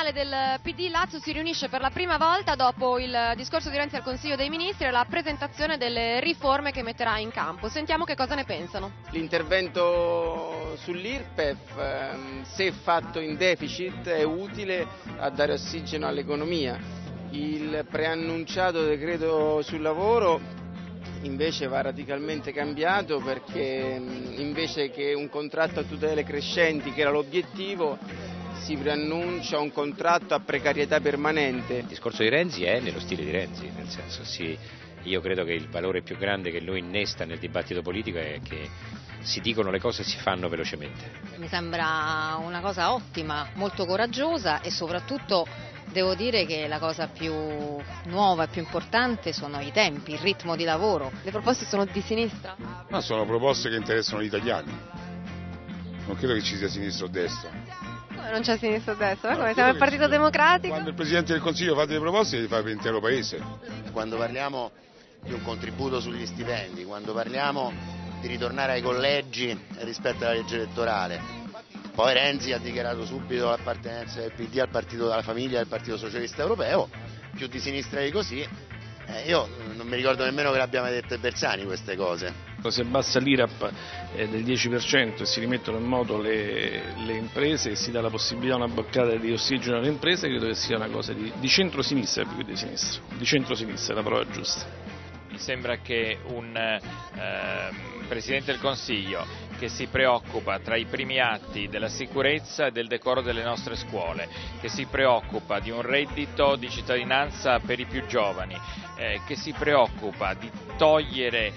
nazionale del PD Lazio si riunisce per la prima volta dopo il discorso di Renzi al Consiglio dei Ministri e la presentazione delle riforme che metterà in campo. Sentiamo che cosa ne pensano. L'intervento sull'IRPEF, se fatto in deficit, è utile a dare ossigeno all'economia. Il preannunciato decreto sul lavoro invece va radicalmente cambiato, perché invece che un contratto a tutele crescenti, che era l'obiettivo, si preannuncia un contratto a precarietà permanente. Il discorso di Renzi è nello stile di Renzi, nel senso io credo che il valore più grande che lui innesta nel dibattito politico è che si dicono le cose e si fanno velocemente. Mi sembra una cosa ottima, molto coraggiosa, e soprattutto devo dire che la cosa più nuova e più importante sono i tempi, il ritmo di lavoro. Le proposte sono di sinistra? Ma sono proposte che interessano gli italiani. Non credo che ci sia sinistra o destra. Come non c'è sinistra o destra? Come siamo il Partito Democratico? Quando il Presidente del Consiglio fa delle proposte, le fa per l'intero Paese. Quando parliamo di un contributo sugli stipendi, quando parliamo di ritornare ai collegi rispetto alla legge elettorale, poi Renzi ha dichiarato subito l'appartenenza del PD al partito della famiglia e al Partito Socialista Europeo, più di sinistra di così. Io non mi ricordo nemmeno che l'abbiamo detto Bersani queste cose. Se basta l'IRAP del 10% e si rimettono in moto le imprese e si dà la possibilità a una boccata di ossigeno alle imprese, credo che sia una cosa di centro-sinistra più che di sinistra. Di centro-sinistra è la parola giusta. Mi sembra che un Presidente del Consiglio che si preoccupa tra i primi atti della sicurezza e del decoro delle nostre scuole, che si preoccupa di un reddito di cittadinanza per i più giovani, che si preoccupa di togliere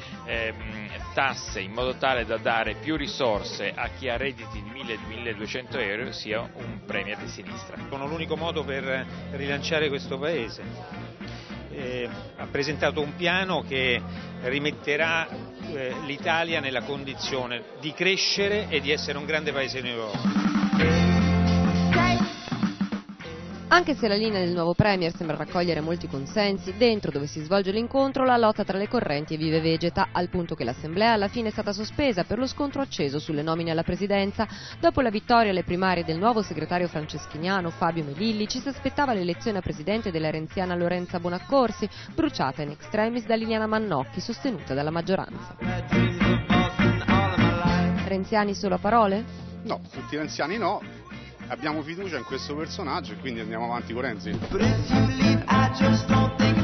tasse in modo tale da dare più risorse a chi ha redditi di 1.000-1.200 euro, sia un premier di sinistra. Sono l'unico modo per rilanciare questo Paese. Ha presentato un piano che rimetterà l'Italia nella condizione di crescere e di essere un grande paese in Europa. Anche se la linea del nuovo Premier sembra raccogliere molti consensi, dentro dove si svolge l'incontro la lotta tra le correnti vive vegeta, al punto che l'Assemblea alla fine è stata sospesa per lo scontro acceso sulle nomine alla Presidenza. Dopo la vittoria alle primarie del nuovo segretario franceschiniano Fabio Melilli, ci si aspettava l'elezione a Presidente della renziana Lorenza Bonaccorsi, bruciata in extremis da Liliana Mannocchi, sostenuta dalla maggioranza. Renziani solo a parole? No, tutti renziani no. Abbiamo fiducia in questo personaggio e quindi andiamo avanti con Renzi.